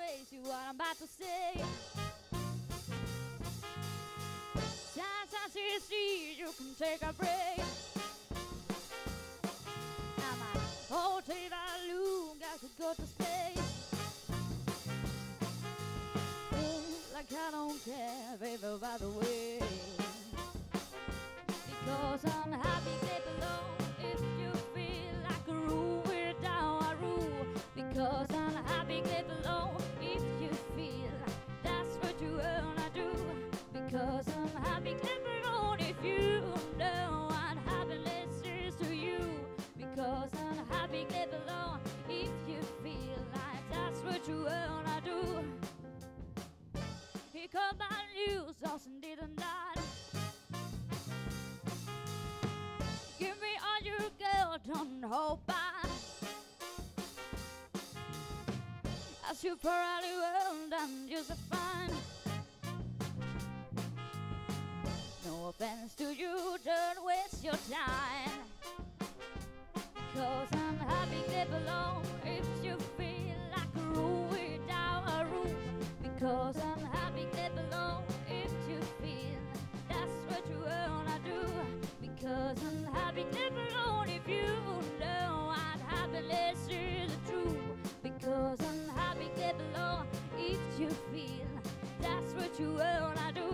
face you what I'm about to say. Sometimes it's easy, you can take a break. Now my whole tape I look, I could go to space. Feel like I don't care, baby, by the way. Because I'm happy, get alone. If you feel like a rule, we're down a rule. Because I'm happy, get alone. If you feel that's what you wanna do. Because I'm happy, get alone. If you know what happiness is to you. Because I'm happy, get alone. If you feel like that's what you wanna do. Here come my news, Austin didn't die. Give me all you got, don't hold back. Ask you for all the world and you're so fine. No offense to you, don't waste your time. Because I'm happy, get along. If you feel like a rule without a rule. Because I'm happy, get along. If you feel that's what you wanna do. Because I'm happy, get alone. If you know what happiness is true. Because I'm happy, get along. If you feel that's what you wanna do.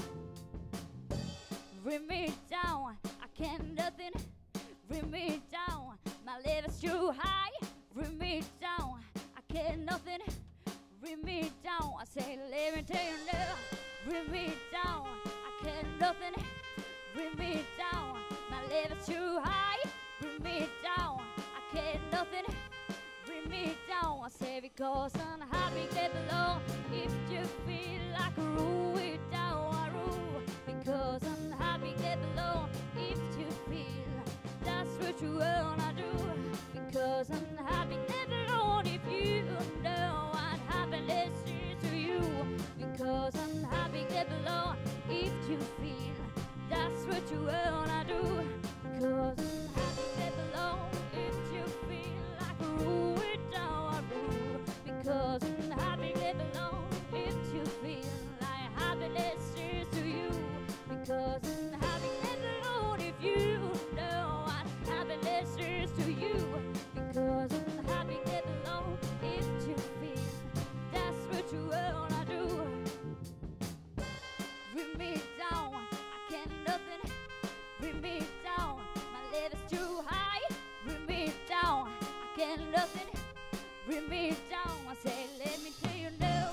Bring me down, I can't nothing. Bring me down, my level's too high. Bring me down, I can't nothing. Bring me down, I say let me tell you now. Bring me down, I can't nothing. Bring me down, my level's too high. Bring me down, I can't nothing. Bring me down, I say because I'm happy, get along. If you feel like a rule without a rule. Because I'm happy, get along. If you feel that's what you wanna do. Because I'm happy, get along. If you know what happiness is to you. Because I'm happy, get along. If you feel that's what you wanna do. Because I'm happy, get along. If you feel like a rule without a rule. Because I'm happy, get along. If you feel like happiness is to you. Because I'm happy, get along. If you know what happiness is to you. Because I'm happy, get along. If you feel that's what you wanna do. Bring me down, I can't nothing. Bring me down, my level's too high. Bring me down, I can't nothing. Bring me down, I say let me tell you no.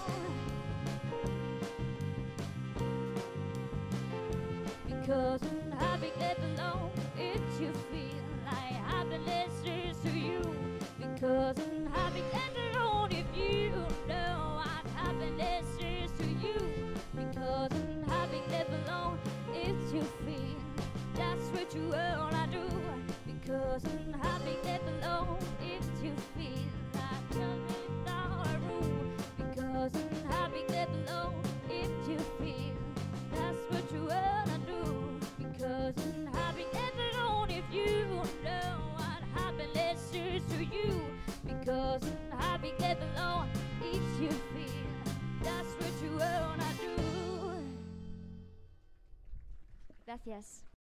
Because I'm happy, get along. If you feel like happiness is to you. Because I'm happy, get along. If you know what happiness is to you. Because I'm happy, get along. If you feel that's what you wanna do. Because I'm happy, get along. If you feel like you're without a rule. Because I'm happy, get along. If you feel that's what you wanna do. Because I'm happy, get along. If you know what happiness is to you. Because I'm happy, get along. If you feel that's what you wanna do. Gracias.